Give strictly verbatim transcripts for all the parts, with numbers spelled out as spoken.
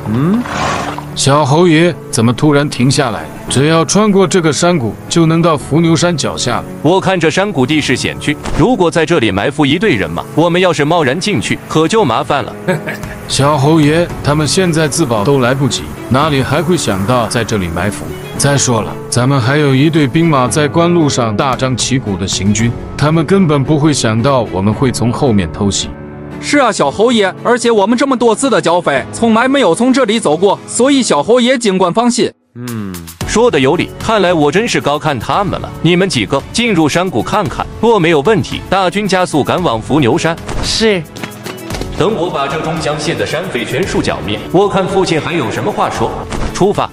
嗯，小侯爷怎么突然停下来？只要穿过这个山谷，就能到伏牛山脚下了。 我看这山谷地势险峻，如果在这里埋伏一队人马，我们要是贸然进去，可就麻烦了。 小侯爷，他们现在自保都来不及，哪里还会想到在这里埋伏？再说了，咱们还有一队兵马在官路上大张旗鼓的行军，他们根本不会想到我们会从后面偷袭。 是啊，小侯爷，而且我们这么多次的剿匪，从来没有从这里走过，所以小侯爷尽管放心。 嗯，说的有理，看来我真是高看他们了。你们几个进入山谷看看，若没有问题，大军加速赶往伏牛山。 是。 等我把这中江县的山匪全数剿灭，我看父亲还有什么话说。出发。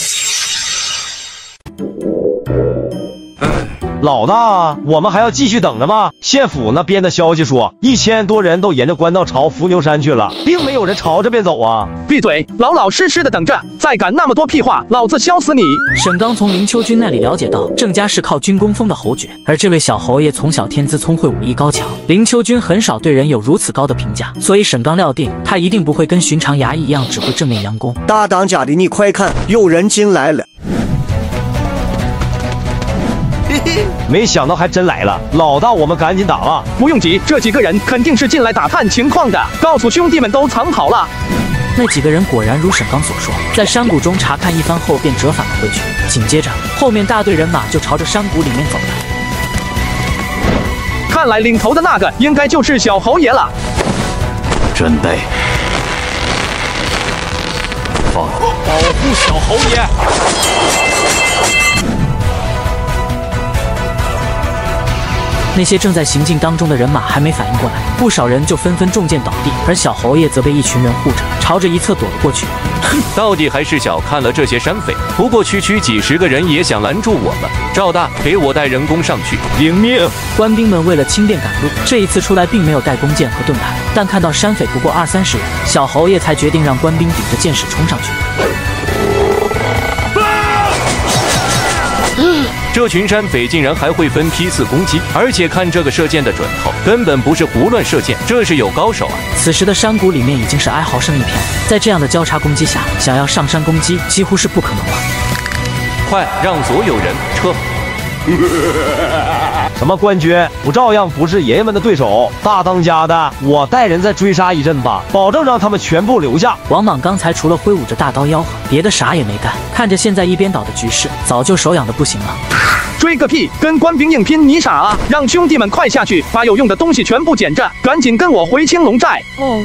老大，我们还要继续等着吗？县府那边的消息说，一千多人都沿着官道朝伏牛山去了，并没有人朝这边走啊！ 闭嘴，老老实实的等着，再敢那么多屁话，老子削死你！ 沈刚从林秋君那里了解到，郑家是靠军功封的侯爵，而这位小侯爷从小天资聪慧，武艺高强。林秋君很少对人有如此高的评价，所以沈刚料定他一定不会跟寻常衙役一样只会正面佯攻。 大当家的，你快看，有人进来了！ 没想到还真来了，老大，我们赶紧打了。 不用急，这几个人肯定是进来打探情况的，告诉兄弟们都藏好了。 那几个人果然如沈刚所说，在山谷中查看一番后便折返了回去。紧接着，后面大队人马就朝着山谷里面走来。 看来领头的那个应该就是小侯爷了。 准备，放， 保护小侯爷。 那些正在行进当中的人马还没反应过来，不少人就纷纷中箭倒地，而小侯爷则被一群人护着，朝着一侧躲了过去。 哼，到底还是小看了这些山匪，不过区区几十个人也想拦住我们。赵大，给我带人工上去，领命！ 官兵们为了轻便赶路，这一次出来并没有带弓箭和盾牌，但看到山匪不过二三十人，小侯爷才决定让官兵顶着箭矢冲上去。 这群山匪竟然还会分批次攻击，而且看这个射箭的准头，根本不是胡乱射箭，这是有高手啊！ 此时的山谷里面已经是哀嚎声一片，在这样的交叉攻击下，想要上山攻击几乎是不可能了。 快让所有人撤！ 什么官爵，我照样不是爷爷们的对手。大当家的，我带人再追杀一阵吧，保证让他们全部留下。 王莽刚才除了挥舞着大刀吆喝，别的啥也没干。看着现在一边倒的局势，早就手痒的不行了。 追个屁，跟官兵硬拼，你傻啊！让兄弟们快下去，把有用的东西全部捡着，赶紧跟我回青龙寨。哦。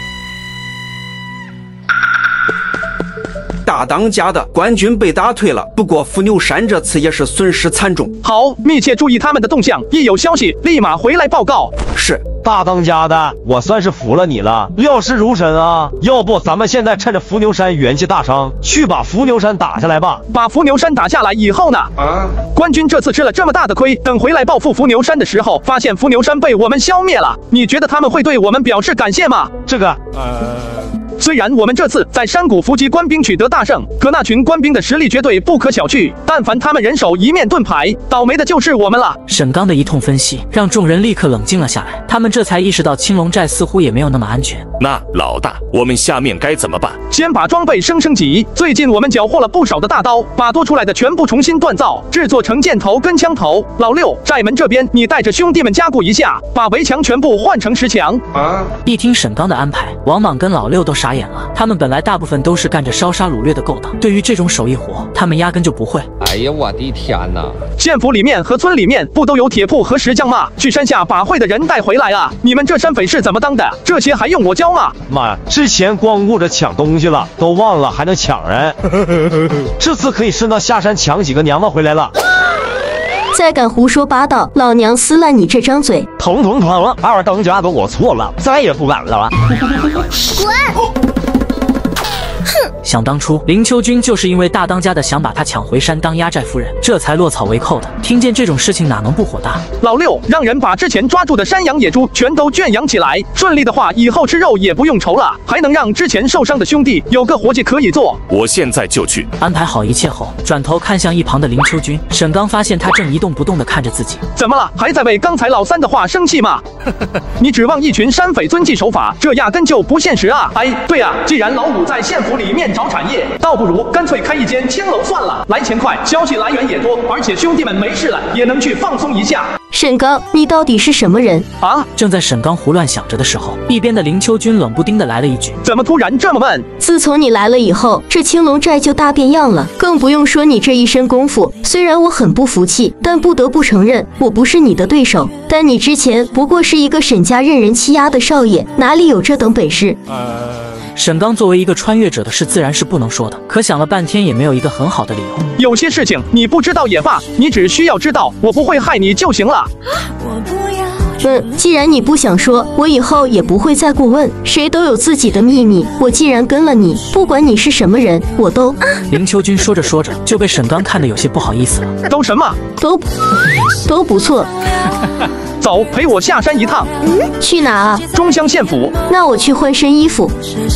大当家的，官军被打退了，不过伏牛山这次也是损失惨重。 好，密切注意他们的动向，一有消息立马回来报告。 是。 大当家的，我算是服了你了，料事如神啊！要不咱们现在趁着伏牛山元气大伤，去把伏牛山打下来吧。 把伏牛山打下来以后呢？啊！官军这次吃了这么大的亏，等回来报复伏牛山的时候，发现伏牛山被我们消灭了，你觉得他们会对我们表示感谢吗？ 这个， 呃。虽然我们这次在山谷伏击官兵取得大胜，可那群官兵的实力绝对不可小觑。但凡他们人手一面盾牌，倒霉的就是我们了。 沈刚的一通分析，让众人立刻冷静了下来。他们这才意识到青龙寨似乎也没有那么安全。 那老大，我们下面该怎么办？ 先把装备升升级。最近我们缴获了不少的大刀，把多出来的全部重新锻造，制作成箭头跟枪头。老六，寨门这边你带着兄弟们加固一下，把围墙全部换成石墙。啊！ 一听沈刚的安排，王莽跟老六都傻眼了。他们本来大部分都是干着烧杀掳掠的勾当，对于这种手艺活，他们压根就不会。 哎呀，我的天哪！ 县府里面和村里面不都有铁铺和石匠吗？去山下把会的人带回来啊！你们这山匪是怎么当的？这些还用我教吗？ 妈，之前光顾着抢东西了，都忘了还能抢人。这次可以顺道下山抢几个娘们回来了。 再敢胡说八道，老娘撕烂你这张嘴！ 统统统了，二当家的我错了，再也不敢了。 滚！ 想当初，林秋君就是因为大当家的想把他抢回山当压寨夫人，这才落草为寇的。听见这种事情，哪能不火大？ 老六，让人把之前抓住的山羊、野猪全都圈养起来。顺利的话，以后吃肉也不用愁了，还能让之前受伤的兄弟有个活计可以做。 我现在就去。 安排好一切后，转头看向一旁的林秋君，沈刚发现他正一动不动地看着自己。 怎么了？还在为刚才老三的话生气吗？你指望一群山匪遵纪守法，这压根就不现实啊！哎，对啊，既然老五在县府里面面找产业，倒不如干脆开一间青楼算了，来钱快，消息来源也多，而且兄弟们没事了也能去放松一下。 沈刚，你到底是什么人啊？ 正在沈刚胡乱想着的时候，一边的林秋君冷不丁的来了一句：“ 怎么突然这么问？” 自从你来了以后，这青龙寨就大变样了，更不用说你这一身功夫。虽然我很不服气，但不得不承认，我不是你的对手。但你之前不过是一个沈家任人欺压的少爷，哪里有这等本事？ 呃，沈刚作为一个穿越者的事，自然是不能说的。可想了半天，也没有一个很好的理由。 有些事情你不知道也罢，你只需要知道，我不会害你就行了。 嗯，既然你不想说，我以后也不会再过问。谁都有自己的秘密，我既然跟了你，不管你是什么人，我都…… 林秋君说着说着，就被沈刚看得有些不好意思了。 都什么？ 都都不错。 走，陪我下山一趟。 嗯，去哪啊？ 中乡县府。 那我去换身衣服。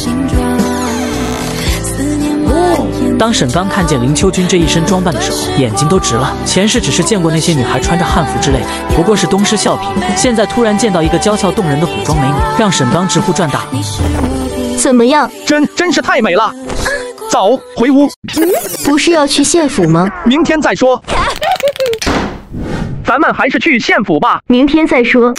当沈刚看见林秋君这一身装扮的时候，眼睛都直了。前世只是见过那些女孩穿着汉服之类的，不过是东施效颦。现在突然见到一个娇俏动人的古装美女，让沈刚直呼赚大了。 怎么样？ 真真是太美了。走，回屋。 嗯，不是要去县府吗？ 明天再说。咱们还是去县府吧。 明天再说。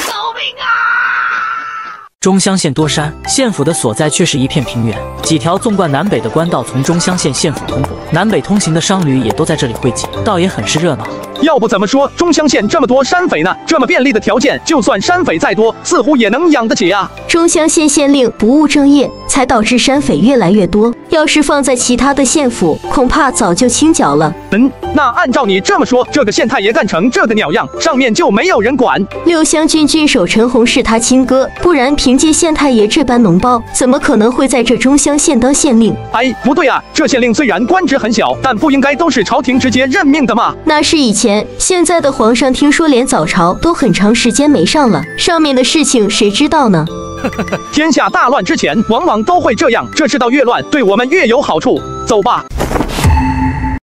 中乡县多山，县府的所在却是一片平原，几条纵贯南北的官道从中乡县县府通过，南北通行的商旅也都在这里汇集，倒也很是热闹。 要不怎么说中乡县这么多山匪呢？这么便利的条件，就算山匪再多，似乎也能养得起啊。 中乡县县令不务正业，才导致山匪越来越多。要是放在其他的县府，恐怕早就清剿了。 嗯，那按照你这么说，这个县太爷干成这个鸟样，上面就没有人管？ 六乡郡郡守陈洪是他亲哥，不然凭借县太爷这般脓包，怎么可能会在这中乡县当县令？ 哎，不对啊，这县令虽然官职很小，但不应该都是朝廷直接任命的吗？ 那是以前。现在的皇上听说连早朝都很长时间没上了，上面的事情谁知道呢？ 天下大乱之前，往往都会这样，这世道越乱，对我们越有好处。走吧。